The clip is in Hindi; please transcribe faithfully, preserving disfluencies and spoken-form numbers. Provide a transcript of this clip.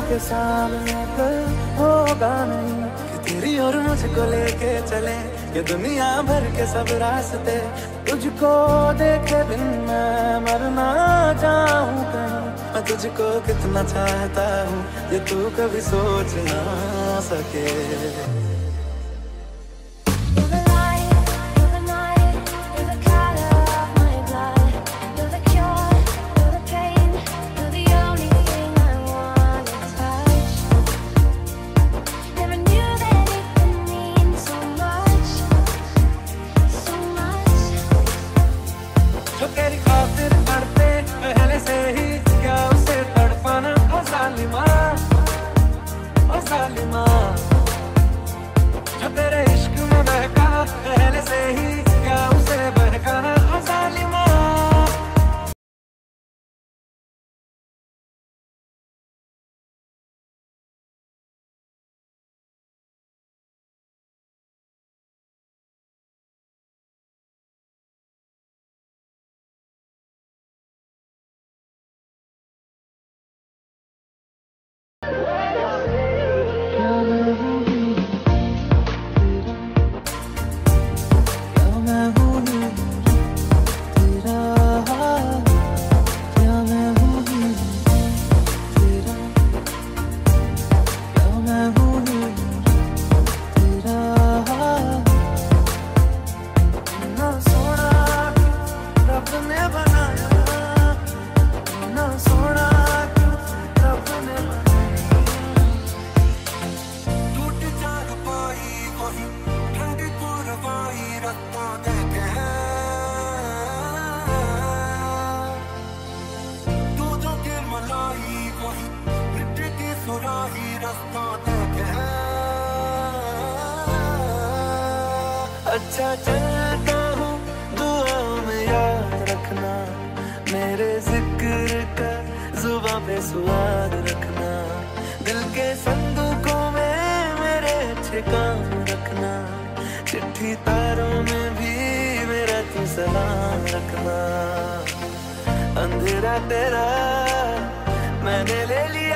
के सामने कल होगा नहीं कि तेरी और मुझको लेके चले ये दुनिया भर के सब रास्ते। तुझको देखे बिन मैं मर ना जाऊं कहीं, मैं तुझको कितना चाहता हूँ ये तू कभी सोच ना सके। अच्छा चलता हूँ दुआओं में याद रखना, मेरे जिक्र का जुबां पे स्वाद रखना, दिल के संदूकों में मेरे अच्छे काम रखना, चिट्ठी तारों में भी मेरा तू सलाम रखना। अंधेरा तेरा मैंने ले लिया